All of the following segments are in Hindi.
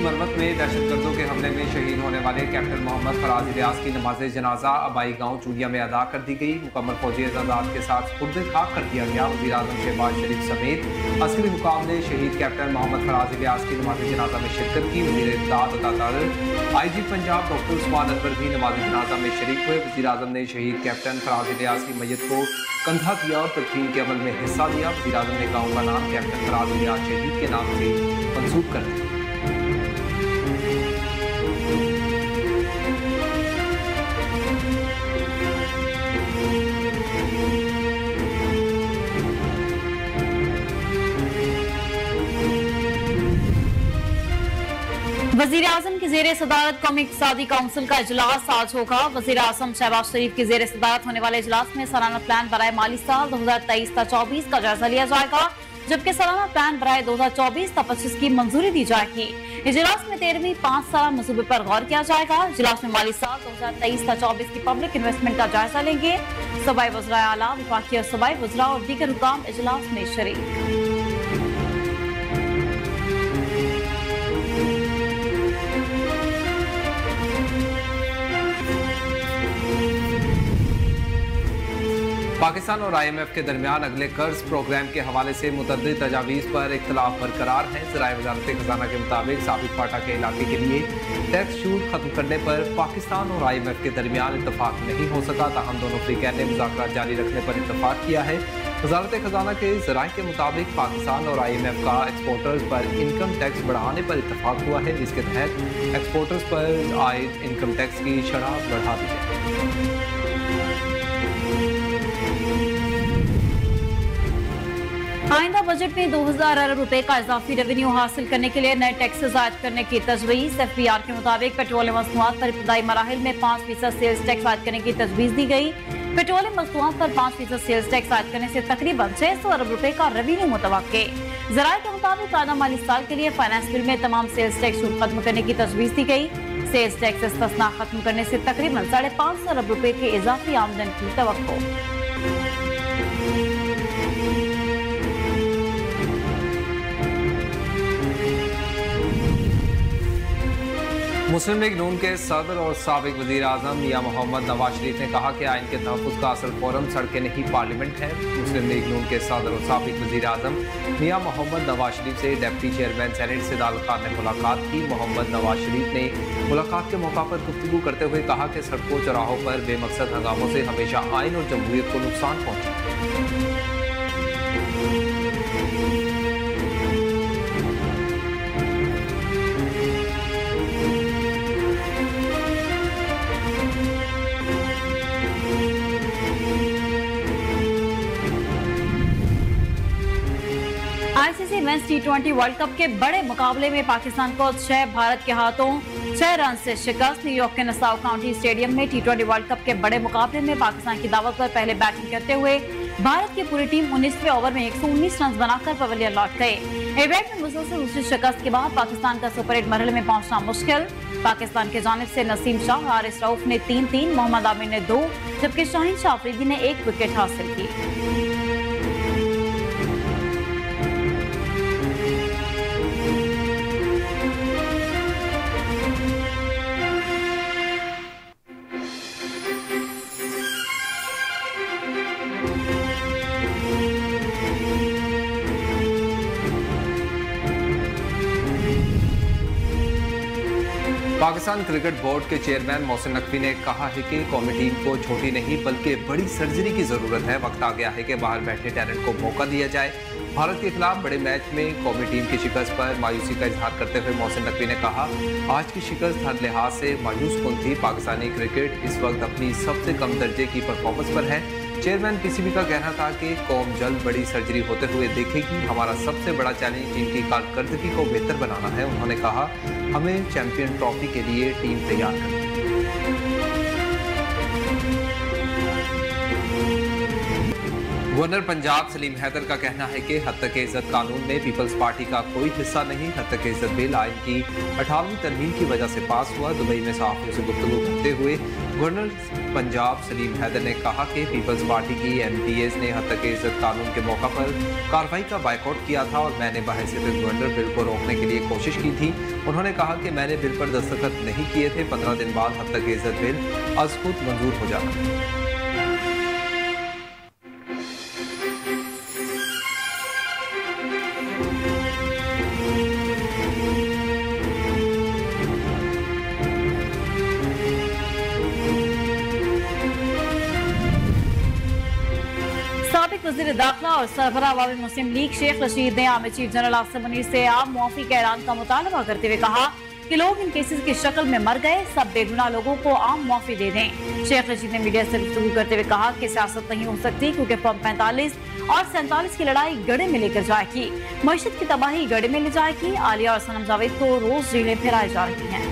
मरम्मत में दहशतगर्दों के हमले में शहीद होने वाले कैप्टन मोहम्मद फराज इलियास की नमाज जनाजा अबाई गांव चूड़िया में अदा कर दी गई। मुकम्मल फौजी एजाजात के साथ सुपुर्द खाक कर दिया गया। वज़ीर आज़म शहबाज शरीफ समेत अस्करी हुकाम ने शहीद कैप्टन मोहम्मद फराज इलियास की नमाज जनाजा में शिरकत की। वज़ीर इत्तलात अता IG पंजाब डॉक्टर उस्मान अनवर भी नमाज जनाजा में शरीक हुए। वज़ीर आज़म ने शहीद कैप्टन फराज इलियास की मैयत को कंधा किया और तदफीन के अमल में हिस्सा लिया। वज़ीर आज़म ने गाँव का नाम कैप्टन फराज इलियास शहीद के नाम से मंसूब कर दिया। वज़ीर आज़म की ज़ेर सदारत कौमी इक़्तिसादी काउंसिल का इजलास आज होगा। वज़ीर आज़म शहबाज शरीफ की ज़ेर सदारत होने वाले इजलास में सालाना प्लान बराए माली साल 2023-24 का जायजा लिया जाएगा, जबकि सालाना प्लान बराए 2024-25 की मंजूरी दी जाएगी। इजलास में 13वीं 5 साल मंसूबे पर गौर किया जाएगा। इजलास में माली साल 2023-24 की पब्लिक इन्वेस्टमेंट का जायजा लेंगे। सूबाई वज़राए आला, वफाकी और सूबाई वज़रा और दीगर हुकाम इजलास में शरीक। पाकिस्तान और IMF के दरमियान अगले कर्ज प्रोग्राम के हवाले से मुतअद्दिद तजावीज़ पर इख्तलाफ बरकरार है। ज़राए वज़ारत खजाना के मुताबिक साबित फाटा के इलाके के लिए टैक्स छूट खत्म करने पर पाकिस्तान और IMF के दरमियान इतफाक नहीं हो सका, ताहम दोनों फ्रीकैन ने मुज़ाकरात जारी रखने पर इतफाक किया है। वज़ारत खजाना के ज़राए के मुताबिक पाकिस्तान और IMF का एक्सपोर्टर्स पर इनकम टैक्स बढ़ाने पर इतफाक हुआ है, जिसके तहत एक्सपोर्टर्स पर आयद इनकम टैक्स की शरह बढ़ा दी जाए। आइंदा बजट में 2000 अरब रुपए का इजाफी रेवेन्यू हासिल करने के लिए नए टैक्सेस आयद करने की तजवीज़। FBR के मुताबिक पेट्रोलियम मसनूआत पर इब्तदाई मराहिल में 5% सेल्स टैक्स आयद करने की तजवीज़ दी गई। पेट्रोलियम मसनूआत पर 5% सेल्स टैक्स आयद करने से तकरीबन 600 अरब रुपए का रेवेन्यू मुतवक्के। ज़राए के मुताबिक आइंदा माली साल के लिए फाइनेंस बिल में तमाम सेल्स टैक्स छूट खत्म करने की तजवीज़ दी गई। सेल्स टैक्स इस्तिस्ना खत्म करने से तकरीबन 550 अरब रुपए के इजाफी आमदन की तवक्को। मुस्लिम लीग नून के सदर और साबिक वज़ीर आज़म मियां मोहम्मद नवाज शरीफ ने कहा कि आइन के तहफ़्फ़ुज़ का असल फोरम सड़कें नहीं पार्लियामेंट है। मुस्लिम लीग नून के सदर और साबिक वज़ीर आज़म मियां मोहम्मद नवाज शरीफ से deputy chairman senate Sidal Khan ने मुलाकात की। मोहम्मद नवाज शरीफ ने मुलाकात के मौका पर गुफ्तगू करते हुए कहा कि सड़कों चौराहों पर बेमकसद हंगामों से हमेशा आइन और जमहूरियत को नुकसान पहुँचा। ICC mains T20 world cup के बड़े मुकाबले में पाकिस्तान को 6 भारत के हाथों 6 रन से शिकस्त। न्यूयॉर्क के नसाउ काउंटी स्टेडियम में T20 वर्ल्ड कप के बड़े मुकाबले में पाकिस्तान की दावत पर पहले बैटिंग करते हुए भारत की पूरी टीम 19वें ओवर में 119 रन बनाकर पवेलियन लौट गए। इवेंट में मुसलसल दूसरी शिकस्त के बाद पाकिस्तान का सुपर 8 मरहले में पहुंचना मुश्किल। पाकिस्तान की जानिब से नसीम शाह, हारिस रऊफ ने 3-3, मोहम्मद आमिर ने 2, जबकि शाहीन शाह अफरीदी ने 1 विकेट हासिल की। पाकिस्तान क्रिकेट बोर्ड के चेयरमैन मोहसिन नकवी ने कहा है कि कौमी टीम को छोटी नहीं बल्कि बड़ी सर्जरी की जरूरत है। वक्त आ गया है कि बाहर बैठे टैलेंट को मौका दिया जाए। भारत के खिलाफ बड़े मैच में कौमी टीम की शिकस्त पर मायूसी का इजहार करते हुए मोहसिन नकवी ने कहा, आज की शिकस्त हर लिहाज से मायूस कुन थी। पाकिस्तानी क्रिकेट इस वक्त अपनी सबसे कम दर्जे की परफॉर्मेंस पर है। चेयरमैन PCB का कहना था कि कौम जल्द बड़ी सर्जरी होते हुए देखेगी। हमारा सबसे बड़ा चैलेंज टीम की कारकर्दगी को बेहतर बनाना है। उन्होंने कहा, हमें चैंपियन ट्रॉफी के लिए टीम तैयार करनी है। गवर्नर पंजाब सलीम हैदर का कहना है कि हद तक इज्जत कानून में पीपल्स पार्टी का कोई हिस्सा नहीं। हद तक इज्जत बिल आइन की 18वीं तरमीम की वजह से पास हुआ। दुबई में सहाफियों से गुफ्तगू करते हुए गवर्नर पंजाब सलीम हैदर ने कहा कि पीपल्स पार्टी की MPAs ने हद तक इज्जत कानून के मौका पर कार्रवाई का बायकॉट किया था और मैंने बहैसियत गवर्नर बिल को रोकने के लिए कोशिश की थी। उन्होंने कहा कि मैंने बिल पर दस्तखत नहीं किए थे। 15 दिन बाद हद तक इज्जत बिल अज खुद मंजूर हो जाता। साबिक वज़ीर दाखिला और सरबराह अवामी मुस्लिम लीग शेख रशीद ने आमिर चीफ जनरल आसिम मुनीर से आम मुआफी के ऐलान का मुतालबा करते हुए कहा कि लोग इन केसेस की शक्ल में मर गए, सब बेगुनाह लोगों को आम मुआफी दे दें। शेख रशीद ने मीडिया से गुफ्तगू करते हुए कहा कि सियासत नहीं हो सकती क्योंकि फॉर्म 45 और 47 की लड़ाई गड़े में लेकर जाएगी। मईशत की तबाही गड़े में ले जाएगी। आलिया और सनम जावेद को रोज जेलें फिराई जा रही हैं।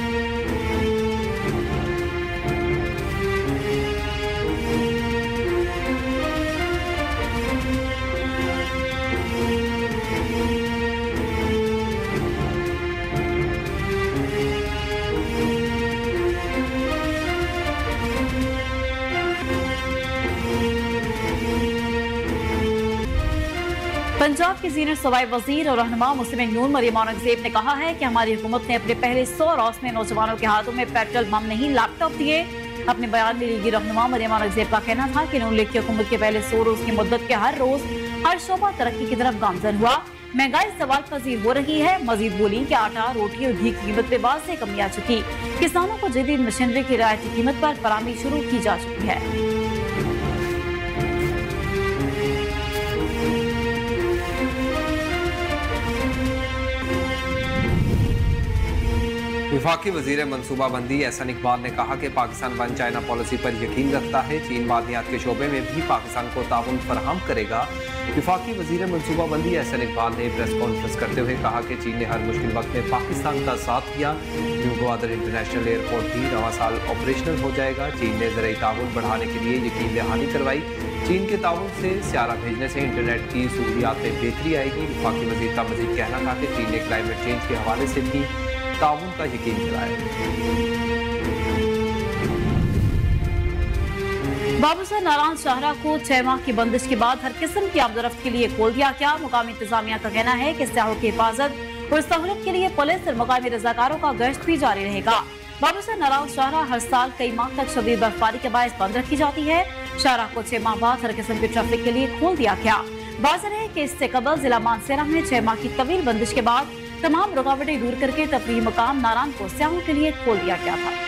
पंजाब के सीनियर सवाई वजीर और रहनुमा मुस्लिम नून मरियम औरंगजेब ने कहा है कि हमारी हुकूमत ने अपने पहले 100 रोज में नौजवानों के हाथों में पेट्रोल बम नहीं लैपटॉप दिए। अपने बयान में लीगी रहनुमा मरियम औरंगजेब का कहना था कि नून लीग की हुकूमत के पहले 100 रोज की मुद्दत के हर रोज हर शोबा तरक्की की तरफ गामजन हुआ। महंगाई सवाल पजीर हो रही है। मजीद बोली कि आटा, रोटी और घी की कीमत में वाज़ेह कमी आ चुकी। किसानों को जदीद मशीनरी की रियायती कीमत पर फराहमी शुरू की जा चुकी है। विफाकी वजीर मनसूबाबंदी एहसन इकबाल ने कहा कि पाकिस्तान वन चाइना पॉलिसी पर यकीन रखता है। चीन मादनियात के शोबे में भी पाकिस्तान को ताउन फराहम करेगा। विफाकी वजीर मनसूबाबंदी एहसन इकबाल ने प्रेस कॉन्फ्रेंस करते हुए कहा कि चीन ने हर मुश्किल वक्त में पाकिस्तान का साथ दिया। न्यू ग्वादर इंटरनेशनल एयरपोर्ट भी रवां साल ऑपरेशनल हो जाएगा। चीन ने ज़राई ताउन बढ़ाने के लिए यकीन दहानी करवाई। चीन के ताउन से स्यारा भेजने से इंटरनेट की सहूलियात में बेहतरी आएगी। विफाकी वजीर का मजीद कहना था कि चीन ने क्लाइमेट चेंज के हवाले से भी ताउन का यकीन दिलाया। बाबूसर नारायण शाहरा को 6 माह की बंदिश के बाद हर किस्म की आमदोरफ्त के लिए खोल दिया गया। मुकामी इंतजामिया का कहना है कि सयाहों की हिफाजत और सहूलत के लिए पुलिस और मुकामी रजाकारों का गश्त भी जारी रहेगा। बाबूसर नारायण शाहरा हर साल कई माह तक शदीद बर्फबारी के बायस बंद रखी जाती है। शाहरा को 6 माह बाद हर किस्म की ट्रैफिक के लिए खोल दिया गया। वाज़ेह है कि इससे कबल जिला मानसेरा में 6 माह की तवील बंदिश के बाद तमाम रुकावटें दूर करके तफरीही मकाम नारायण को सयाहों के लिए खोल दिया गया था।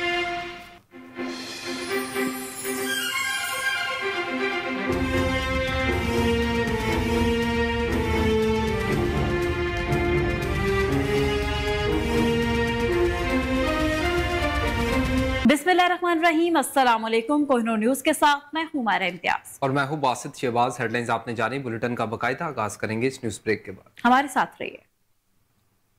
बिस्मिल्लाहिर्रहमानिर्रहीम। अस्सलाम वालेकुम। कोहिनूर न्यूज के साथ मैं हूं मायरा इम्तियाज और मैं हूं बासित शहबाज। हेडलाइंस आपने जानी। बुलेटिन का बाकायदा आगाज करेंगे इस न्यूज ब्रेक के बाद। हमारे साथ रहिए।